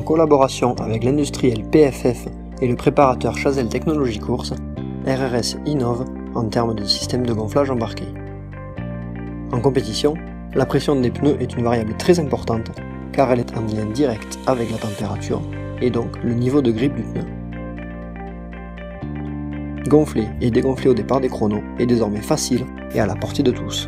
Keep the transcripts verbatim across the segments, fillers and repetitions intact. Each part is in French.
collaboration avec l'industriel P F F et le préparateur Chazelle Technologies Course, R R S innove en termes de système de gonflage embarqué. En compétition, la pression des pneus est une variable très importante car elle est en lien direct avec la température et donc le niveau de grippe du pneu. Gonfler et dégonfler au départ des chronos est désormais facile et à la portée de tous.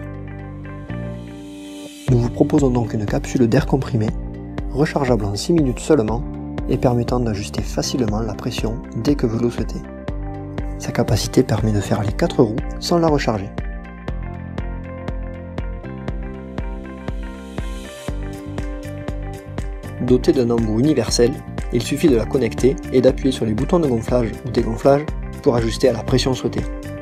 Nous vous proposons donc une capsule d'air comprimé, rechargeable en six minutes seulement et permettant d'ajuster facilement la pression dès que vous le souhaitez. Sa capacité permet de faire les quatre roues sans la recharger. Doté d'un embout universel, il suffit de la connecter et d'appuyer sur les boutons de gonflage ou dégonflage pour ajuster à la pression souhaitée.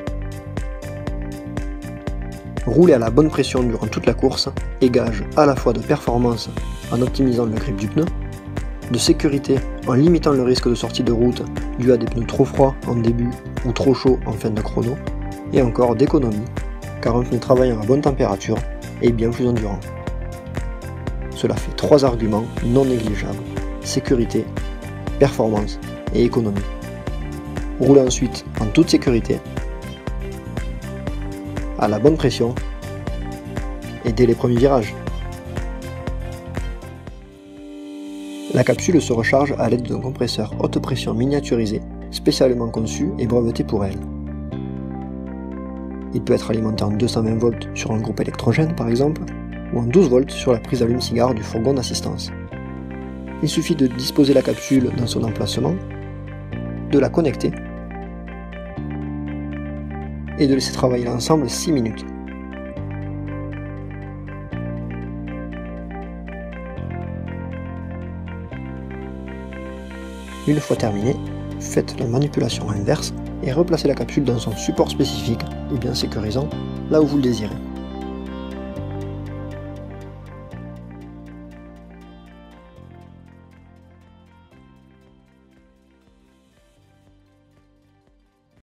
Rouler à la bonne pression durant toute la course est gage à la fois de performance en optimisant le grip du pneu, de sécurité en limitant le risque de sortie de route dû à des pneus trop froids en début ou trop chauds en fin de chrono, et encore d'économie, car un pneu travaillant à bonne température est bien plus endurant. Cela fait trois arguments non négligeables: sécurité, performance et économie. Roulez ensuite en toute sécurité, à la bonne pression et dès les premiers virages. La capsule se recharge à l'aide d'un compresseur haute pression miniaturisé, spécialement conçu et breveté pour elle. Il peut être alimenté en deux cent vingt volts sur un groupe électrogène par exemple, ou en douze volts sur la prise allume-cigare du fourgon d'assistance. Il suffit de disposer la capsule dans son emplacement, de la connecter et de laisser travailler l'ensemble six minutes. Une fois terminé, faites la manipulation inverse et replacez la capsule dans son support spécifique et bien sécurisant là où vous le désirez.